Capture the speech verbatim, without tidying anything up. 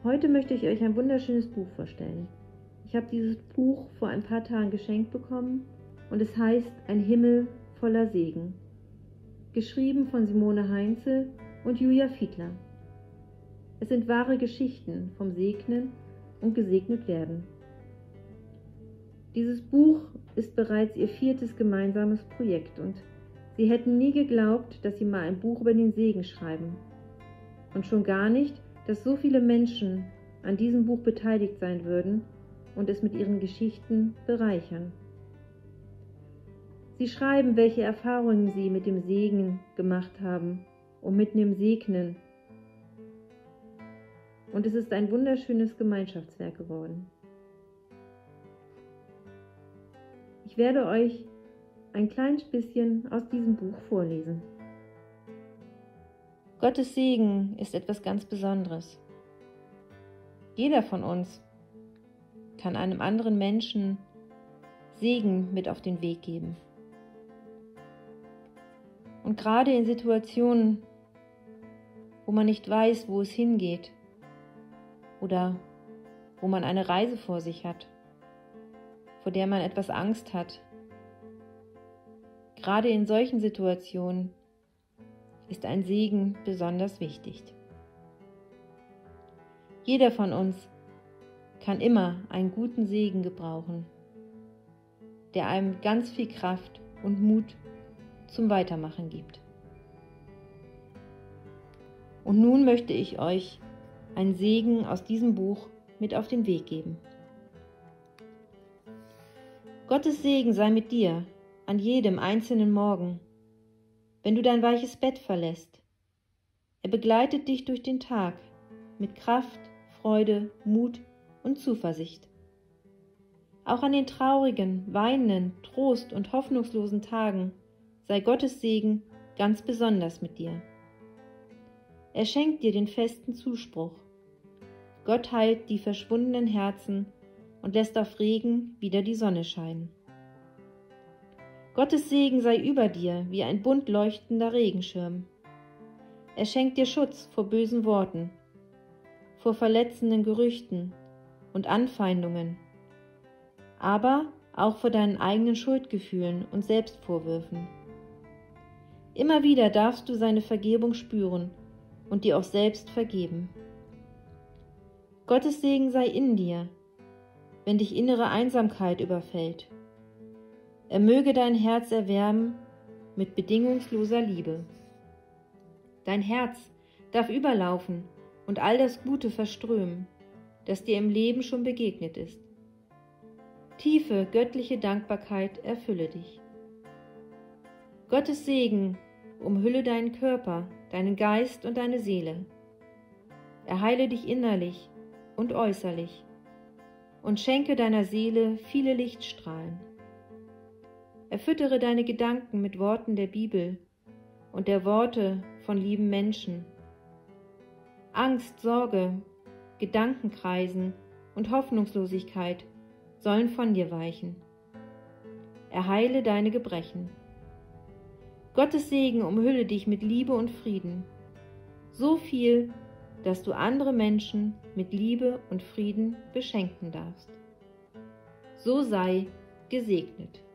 Heute möchte ich euch ein wunderschönes Buch vorstellen. Ich habe dieses Buch vor ein paar Tagen geschenkt bekommen und es heißt Ein Himmel voller Segen. Geschrieben von Simone Heinze und Julia Fiedler. Es sind wahre Geschichten vom Segnen und gesegnet werden. Dieses Buch ist bereits ihr viertes gemeinsames Projekt und sie hätten nie geglaubt, dass sie mal ein Buch über den Segen schreiben. Und schon gar nicht, dass so viele Menschen an diesem Buch beteiligt sein würden und es mit ihren Geschichten bereichern. Sie schreiben, welche Erfahrungen sie mit dem Segen gemacht haben und mit dem Segnen. Und es ist ein wunderschönes Gemeinschaftswerk geworden. Ich werde euch ein kleines bisschen aus diesem Buch vorlesen. Gottes Segen ist etwas ganz Besonderes. Jeder von uns kann einem anderen Menschen Segen mit auf den Weg geben. Und gerade in Situationen, wo man nicht weiß, wo es hingeht oder wo man eine Reise vor sich hat, vor der man etwas Angst hat, gerade in solchen Situationen ist ein Segen besonders wichtig. Jeder von uns kann immer einen guten Segen gebrauchen, der einem ganz viel Kraft und Mut zum Weitermachen gibt. Und nun möchte ich euch einen Segen aus diesem Buch mit auf den Weg geben. Gottes Segen sei mit dir an jedem einzelnen Morgen, wenn du dein weiches Bett verlässt. Er begleitet dich durch den Tag mit Kraft, Freude, Mut und Zuversicht. Auch an den traurigen, weinenden, trost- und hoffnungslosen Tagen sei Gottes Segen ganz besonders mit dir. Er schenkt dir den festen Zuspruch. Gott heilt die verschwundenen Herzen und lässt auf Regen wieder die Sonne scheinen. Gottes Segen sei über dir wie ein bunt leuchtender Regenschirm. Er schenkt dir Schutz vor bösen Worten, vor verletzenden Gerüchten und Anfeindungen, aber auch vor deinen eigenen Schuldgefühlen und Selbstvorwürfen. Immer wieder darfst du seine Vergebung spüren und dir auch selbst vergeben. Gottes Segen sei in dir, wenn dich innere Einsamkeit überfällt. Er möge dein Herz erwärmen mit bedingungsloser Liebe. Dein Herz darf überlaufen und all das Gute verströmen, das dir im Leben schon begegnet ist. Tiefe göttliche Dankbarkeit erfülle dich. Gottes Segen umhülle deinen Körper, deinen Geist und deine Seele. Er heile dich innerlich und äußerlich und schenke deiner Seele viele Lichtstrahlen. Er füttere deine Gedanken mit Worten der Bibel und der Worte von lieben Menschen. Angst, Sorge, Gedankenkreisen und Hoffnungslosigkeit sollen von dir weichen. Er heile deine Gebrechen. Gottes Segen umhülle dich mit Liebe und Frieden, so viel, dass du andere Menschen mit Liebe und Frieden beschenken darfst. So sei gesegnet.